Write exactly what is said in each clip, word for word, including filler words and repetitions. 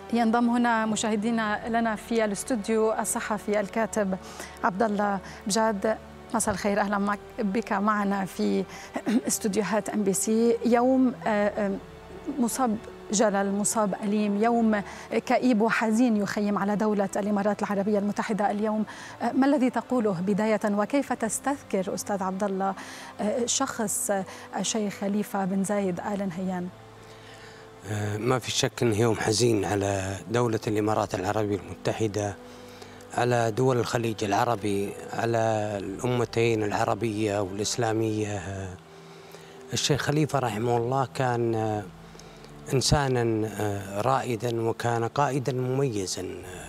ينضم هنا مشاهدينا لنا في الاستوديو الصحفي الكاتب عبد الله بجاد. مساء الخير، اهلا بك معنا في استوديوهات ام بي سي. يوم مصاب جلل، مصاب أليم، يوم كئيب وحزين يخيم على دولة الإمارات العربية المتحدة اليوم. ما الذي تقوله بداية، وكيف تستذكر أستاذ عبد الله شخص الشيخ خليفة بن زايد آل نهيان؟ ما في شك أنه يوم حزين على دولة الإمارات العربية المتحدة، على دول الخليج العربي، على الأمتين العربية والإسلامية. الشيخ خليفة رحمه الله كان إنسانا رائدا وكان قائدا مميزا.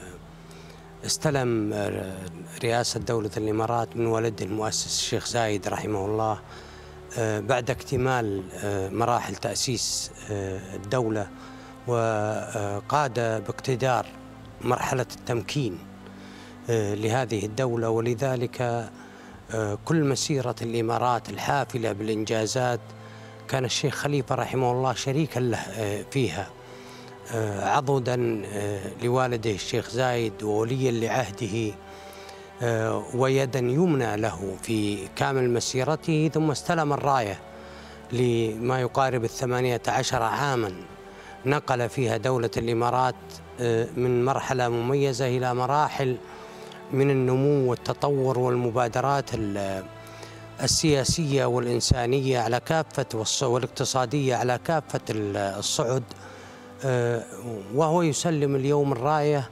استلم رئاسة دولة الإمارات من ولده المؤسس الشيخ زايد رحمه الله بعد اكتمال مراحل تأسيس الدولة، وقاد باقتدار مرحلة التمكين لهذه الدولة. ولذلك كل مسيرة الإمارات الحافلة بالإنجازات كان الشيخ خليفة رحمه الله شريكا له فيها، عضدا لوالده الشيخ زايد ووليا لعهده ويدا يمنى له في كامل مسيرته. ثم استلم الراية لما يقارب الثمانية عشر عاما نقل فيها دولة الإمارات من مرحلة مميزة إلى مراحل من النمو والتطور والمبادرات السياسية والإنسانية على كافة والاقتصادية على كافة الصعد، وهو يسلم اليوم الراية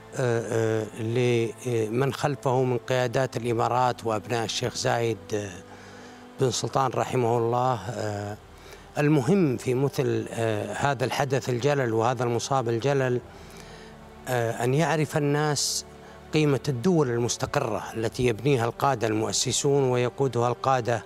لمن خلفه من قيادات الإمارات وأبناء الشيخ زايد بن سلطان رحمه الله. المهم في مثل هذا الحدث الجلل وهذا المصاب الجلل أن يعرف الناس قيمة الدول المستقرة التي يبنيها القادة المؤسسون ويقودها القادة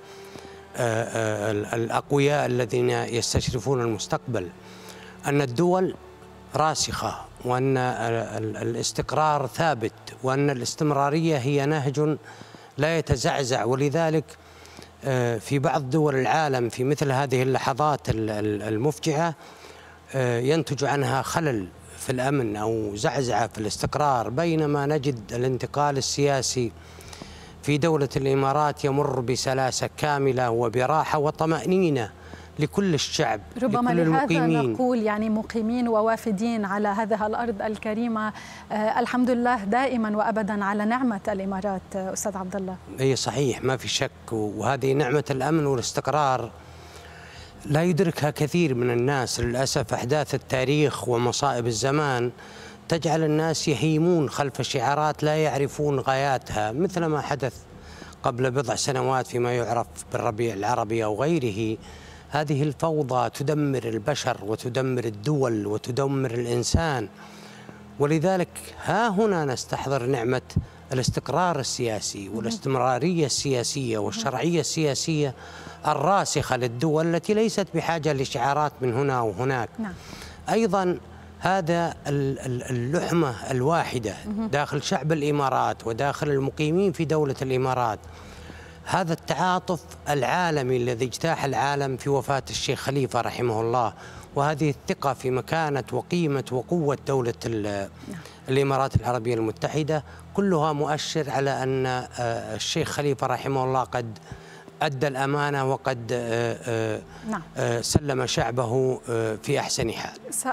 الأقوياء الذين يستشرفون المستقبل، أن الدول راسخة، وأن الاستقرار ثابت، وأن الاستمرارية هي نهج لا يتزعزع. ولذلك في بعض دول العالم في مثل هذه اللحظات المفجعة ينتج عنها خلل في الأمن أو زعزعة في الاستقرار، بينما نجد الانتقال السياسي في دولة الإمارات يمر بسلاسة كاملة وبراحة وطمأنينة لكل الشعب، ربما لكل لهذا المقيمين. نقول يعني مقيمين ووافدين على هذه الأرض الكريمة. آه الحمد لله دائما وأبدا على نعمة الإمارات. أستاذ عبد الله، أي صحيح، ما في شك، وهذه نعمة الأمن والاستقرار لا يدركها كثير من الناس. للأسف أحداث التاريخ ومصائب الزمان تجعل الناس يهيمون خلف شعارات لا يعرفون غاياتها، مثل ما حدث قبل بضع سنوات فيما يعرف بالربيع العربي أو غيره. هذه الفوضى تدمر البشر وتدمر الدول وتدمر الإنسان. ولذلك ها هنا نستحضر نعمة الاستقرار السياسي والاستمرارية السياسية والشرعية السياسية الراسخة للدول التي ليست بحاجة لشعارات من هنا وهناك. نعم. أيضا هذا اللحمة الواحدة داخل شعب الإمارات وداخل المقيمين في دولة الإمارات، هذا التعاطف العالمي الذي اجتاح العالم في وفاة الشيخ خليفة رحمه الله، وهذه الثقة في مكانة وقيمة وقوة دولة الإمارات العربية المتحدة، كلها مؤشر على أن الشيخ خليفة رحمه الله قد أدى الأمانة وقد سلم شعبه في أحسن حال.